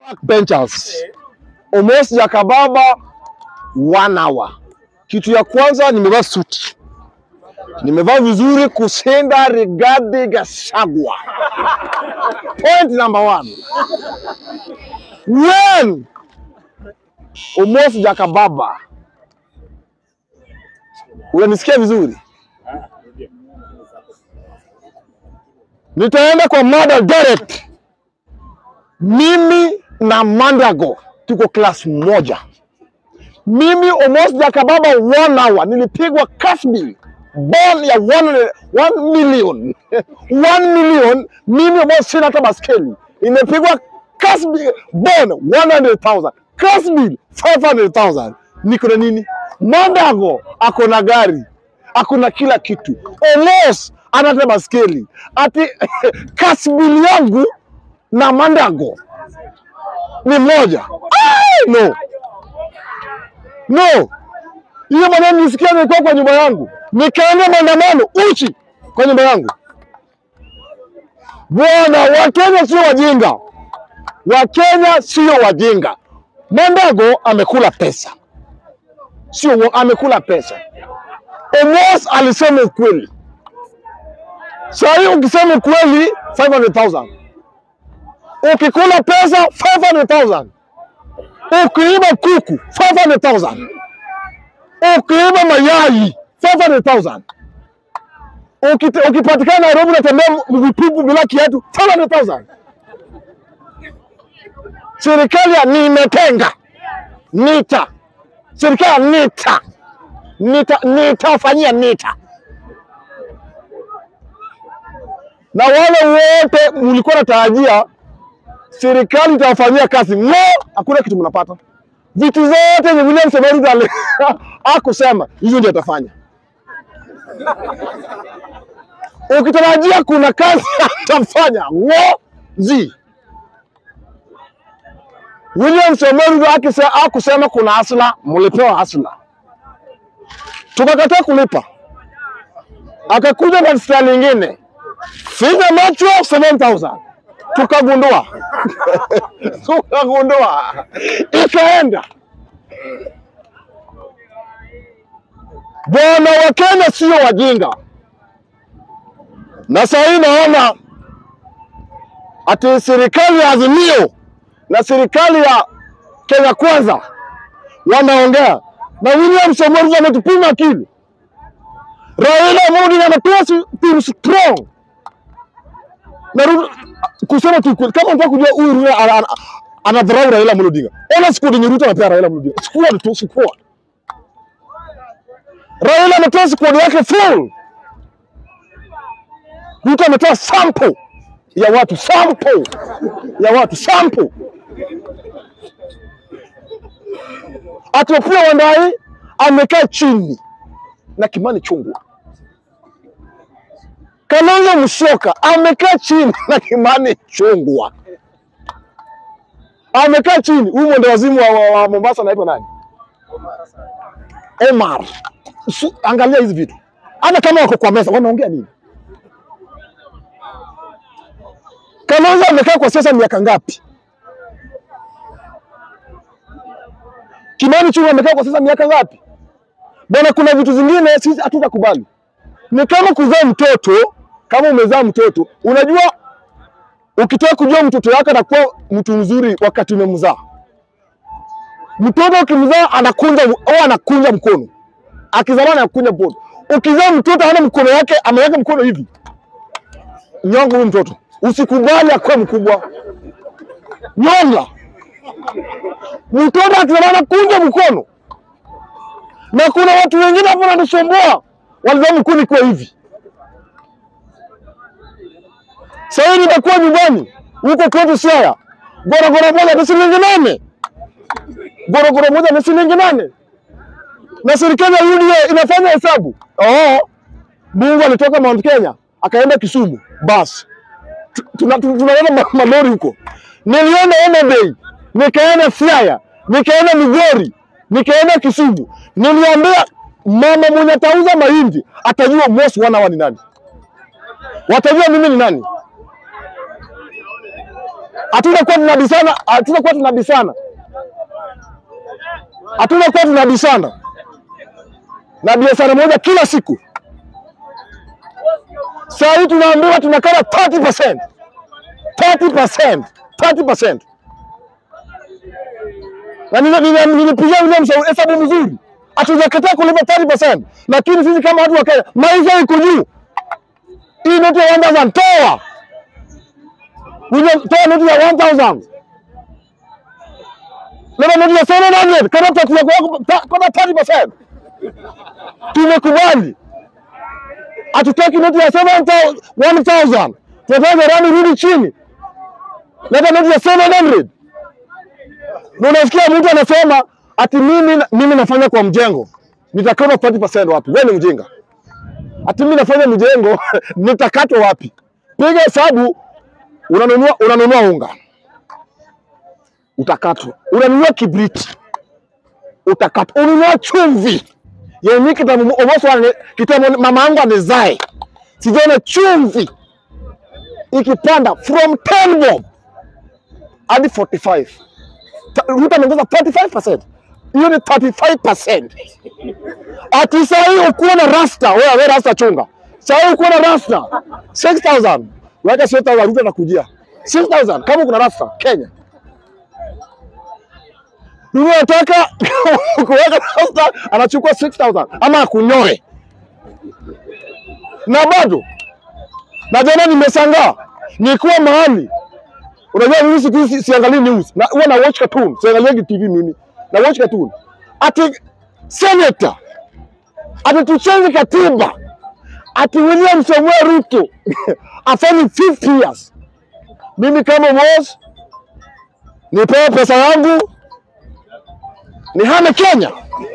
Backbenchers. Almost Jakababa 1 hour. Kitu ya kwanza nimevaa suti. Nimevaa vizuri kushinda Rigathi Gachagua. Point number 1. When Almost Jakababa. Unanisikia vizuri? Nitaenda kwa mada direct. Mimi na Mandago tuko class moja. Mimi Almost Jakababa 1 hour nilipigwa cash bill bond ya 1 million. 1 million mimi Almost sina hata baskeli. Nimepigwa cash bill bond 100,000. Cash bill 500,000. Niko na nini? Mandago ako na gari. Ako na kila kitu. Almost anata baskeli. Ati cash bill yangu na Mandago ni moja. No. No. Hiyo maneno nisikia nilikuwa kwa nyumba yangu. Nikaenda maandamano uchi kwa nyumba yangu. Bwana, Wakenya sio wajinga. Wakenya sio wajinga. Mandago amekula pesa. Sio amekula pesa. Almost alisema ukweli. Sasa ukisema ukweli 500,000. Ukikula pesa 500,000. Ukiiba kuku 500,000. Ukiiba mayai 500,000. Ukipatikana Nairobi unatembea mvipipu bila kiatu 500,000. Serikali ya nimetenga. Nita. Serikali nita. Nitafanyia nita. Na wale wote mlikuwa natarajia serikali itawafanyia kazi. No, hakuna kitu mnapata. Vitu zote ni William Samoei akusema hizo ndio atafanya. Ukitarajia kuna kazi atafanya. No, William Samoei akusema kuna hasla, mlipewa hasla. Tukakataa kulipa. Akakuja na style nyingine. Finya macho 7,000. Tukagundua. Ikaenda. Bwana, Wakenya sio wajinga. Na sasa hii naona ati serikali ya Azimio na serikali ya Kenya Kwanza wanaongea. Na William Samoei ametupima akili. Raila Odinga anatoa team strong. Na kusema tu kama unataka kujua huyu Ruto anadharau Raila Odinga. Ona siku yenye Ruto anapea Raila Odinga. Squad. Raila anatoa squad yake full. Ruto ametoa sample ya watu, sample. Atopia Wandai amekaa chini na Kimani Ichung'wah. Kalonzo Musyoka amekaa chini na Kimani Ichung'wah. Amekaa chini. Huyu mwende wazimu wa Mombasa anaitwa nani? Omar. Angalia hizi vitu. Hata kama wako kwa meza wanaongea nini? Kalonzo amekaa kwa siasa miaka ngapi? Kimani Ichung'wah amekaa kwa siasa miaka ngapi? Bwana, kuna vitu zingine sisi hatutakubali. Ni kama kuzaa mtoto, kama umezaa mtoto, unajua ukitaka kujua mtoto wako atakuwa mtu mzuri wakati umemzaa. Mtoto ukimzaa anakunja mkono. Akizaliwa anakunja mkono. Ukizaa mtoto hana mkono wake, ameweka mkono hivi. Nyonga huyu mtoto. Usikubali akuwe mkubwa. Nyonga. Mtoto akizaliwa anakunja mkono. Na kuna watu wengine hapo wanatusumbua. Walizaa mkono kwa hivi. Sasa hivi nitakuwa nyumbani. Huko kwetu Siaya. Gorogoro moja ni shilingi 8. Gorogoro moja ni shilingi 8. Na serikali ya UDA inafanya hesabu. Mungu alitoka Mount Kenya, akaenda Kisumu. Basi. Tunaona malori huko. Niliona Homa Bay, nikaenda Siaya, nikaenda Migori, nikaenda Kisumu. Niliambia mama mwenye atauza mahindi atajua Almost 1 hour ni nani. Watajua mimi ni nani. Hatutakuwa tunabisana na biashara moja kila siku. Sasa hii tunaambiwa tunakata 30%. 30%. Na nilipigia ule hesabu mzuri. Hatujakataa kulipa 30%, lakini sisi kama watu wa Kenya, maisha iko juu. Hii noti ya 1000 toa. Toa noti ya 1000. Leo noti ya 700 kama kwa 30%. Tumekubali. Hatutaki noti ya 1000. Tunataka rani rudi chini. Leta noti ya 700. Na unasikia mtu anasema ati mimi nafanya kwa mjengo. Nitakatwa 30% wapi? Wewe ni mjinga. Ati mimi nafanya mjengo, nitakatwa wapi? Piga hesabu, unanunua unga. Utakatwa. Unanunua kibriti. Utakatwa. Unanunua chumvi. Yenye kitamu mama yangu amezae. Sijaona chumvi ikipanda from 10 bob hadi 45. Ruta anaongeza 35%. Hiyo ni 35%. Ati sahi ukuwa na rasta, wewe rasta chunga. Sahi ukuwa na rasta 6000. Weka 6000 Ruta anakujia. 6000 kama kuna rasta Kenya. Unataka kuweka rasta anachukua 6000 ama akunyoe. Na bado. Na jana nimeshangaa. Nikuwa mahali. Unajua mimi siku hizi siangalii news. Na huwa na watch cartoon. Siangalie TV mimi. Na watch cartoon. Ati senator. Ati tuchange katiba. Ati William Samoei Ruto afanye 50 years. Mimi kama boss nipewe pesa yangu nihame Kenya.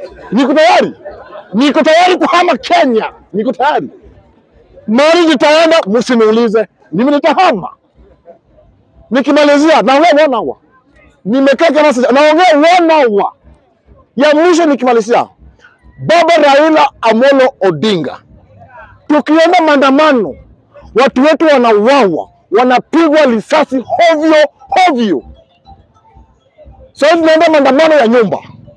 Niko tayari kuhama Kenya. Niko tayari. Mali nitaenda msiniulize. Mimi nitahama. Nikimalizia naongea 1 hour. Nimekaa kama naongea 1 hour. Ya mwisho nikimalizia. Baba Raila Amolo Odinga. Tukienda maandamano, watu wetu wanauawa, wanapigwa risasi hovyo. Sasa tunaenda maandamano ya nyumba.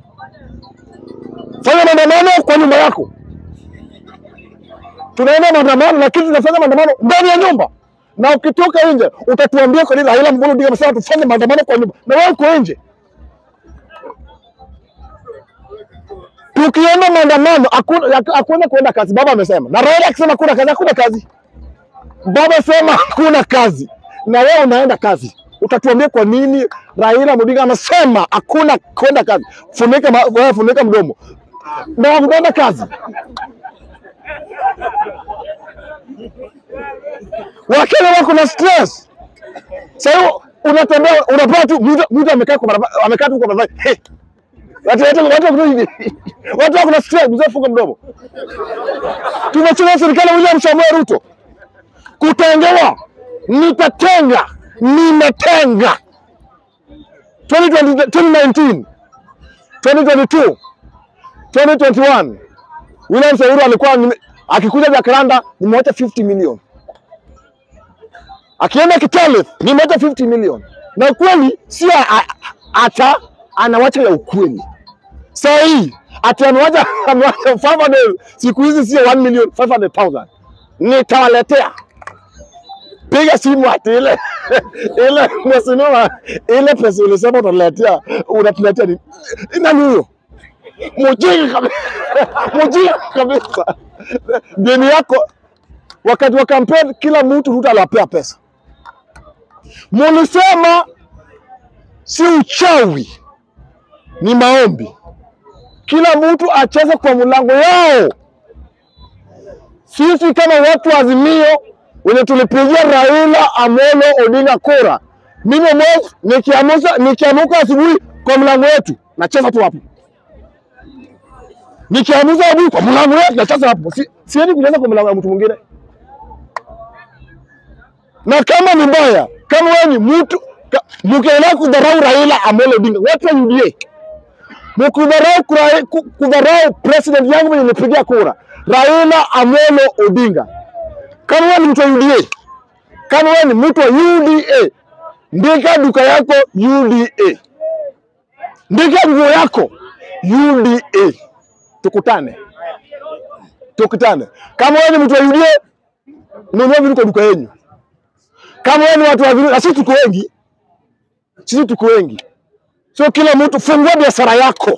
Fanya maandamano kwa nyumba yako. Tunaenda maandamano lakini tunafanya maandamano ndani ya nyumba. Na ukitoka nje utatuambia kwa nini Raila Amolo Odinga amesema tufanye maandamano kwa nyumba. Na wewe uko nje. Tukienda maandamano hakuna kwenda kazi, baba amesema. Na Raila akisema hakuna kazi. Baba sema hakuna kazi. Na wewe unaenda kazi. Utatuambia kwa nini Raila Odinga anasema hakuna kwenda kazi. Funika mdomo. Na unaenda kazi. Wakenya wako na stress. Sasa unatembea unapata tu mtu amekaa tu kwa barabara. Watu wako na stress, mzee funga mdomo. Tumechukua serikali ya William Samoei Ruto. Kutengewa, nimetenga. 2019, 2022, 2021. William Samoei Ruto alikuwa akikuja Jakaranda nimewacha 50 million. Akienda Kitale nimewacha 50 million. Na kweli si ata anawacha ya ukweli. Sasa hii ati amewacha 500, siku hizi sio 1,500,000. Nitawaletea. Piga simu ati ile mwasinoma ile pesa ulisema unatuletea ni nani huyo? Mjinga kabisa. Deni yako wakati wa campaign kila mtu Ruto alapea pesa. Mulisema si uchawi, ni maombi. Kila mtu acheze kwa mlango yao. Sisi kama watu wa Azimio wenye tulipigia Raila Amolo Odinga kura, mimi nikiamuka asubuhi kwa mlango wetu nacheza tu hapo. Nikiamuka asubuhi kwa mlango wetu nacheza hapo. Sieni kucheza kwa mlango wa mtu mwingine. Na kama ni mbaya, kama wewe ni mtu mkienda kudharau Raila Amolo Odinga, watu wa UDA kudharau president yangu mwenye nipigia kura Raila Amolo Odinga. Kama wewe ni mtu wa UDA, kama wewe ni mtu wa UDA Ndika duka yako UDA. Ndika nguo yako UDA. Tukutane. Kama wewe ni mtu wa UDA, nunua vitu kwa duka yenu. Kama wewe ni watu wa vitu, na sisi tuko wengi. So kila mtu fungua biashara yako.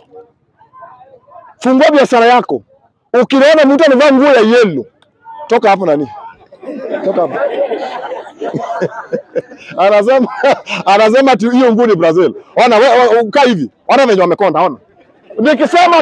Ukiona mtu anavaa nguo ya yellow, toka hapo nani? Toka hapo. Anasema tu hiyo nguo ni Brazil. Ona wewe ukaa hivi. Ona venye wamekonda, ona. Nikisema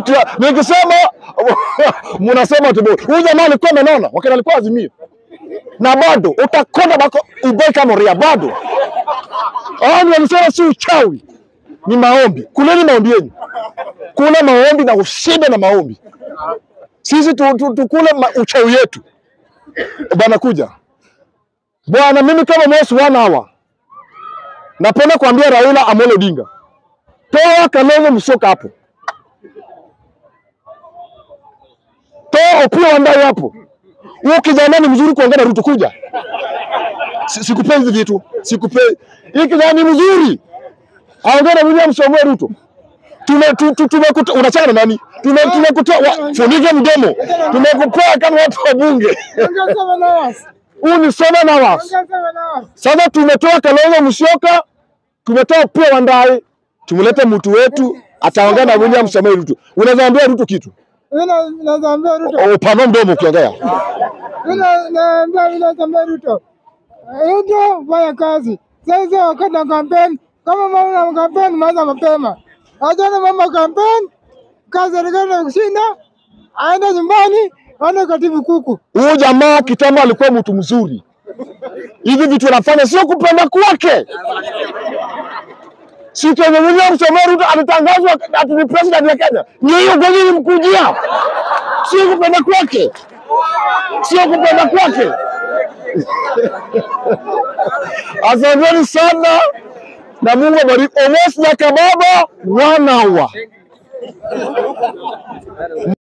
mnasema tu huyu jamaa alikuwa amenona, wakati alikuwa Azimio. Na bado utakonda bako ubeka moria bado. Wanasema si uchawi. Ni maombi. Kuleni maombi yenu. Kuna maombi na ushinde na maombi. Sisi tukule uchawi yetu. Bana kuja. Bwana mimi kama Moses 1 hour. Napenda kuambia Raila Amolo Odinga. Toa Kalonzo Musyoka hapo. Toa Opiyo Wandayi hapo. Huyo kijana ni mzuri kuongea na Ruto kuja. Sikupei hivi vitu. Sikupei. Hii kijana ni mzuri. Aongea na William Samoei Ruto. Tumekuta unachana na nani? Tumekuta funike mdomo. Tumekupea kama watu wa bunge. Huu ni 7 hours. Sasa tumetoa Kalonzo Musyoka, tumetoa Opiyo Wandayi, tumlete mtu wetu ataongea na William Samoei Ruto. Unaweza ambia Ruto kitu? Naambia Ruto. Upano mdomo ukiongea. Naambia Ruto. Ruto fanya kazi. Sasa wakati wa campaign, kama mama campaign maanza mapema. Ajana mama campaign, kazi serikali kushinda, aenda nyumbani, aende katibu kuku. Huyu jamaa kitambo alikuwa mtu mzuri. Hivi vitu anafanya sio kupenda kwake. Si kwenye William Samoei Ruto alitangazwa ati ni president ya Kenya. Ni hiyo goli mkujia. Sio kupenda kwake. Asanteni sana na Mungu abariki. Almost like a baba 1 hour.